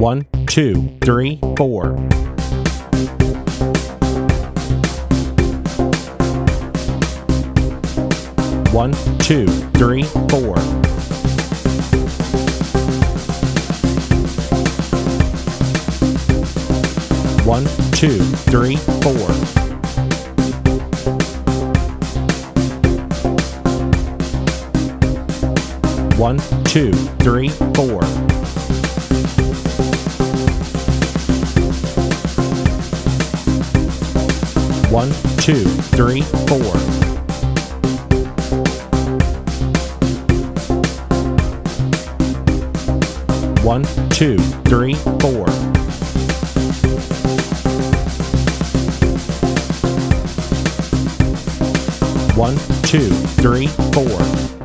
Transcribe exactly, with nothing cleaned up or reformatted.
One, two, three, four. One, two, three, four. One, two, three, four. One, two, three, four. One, two, three, four. One, two, three, four. One, two, three, four.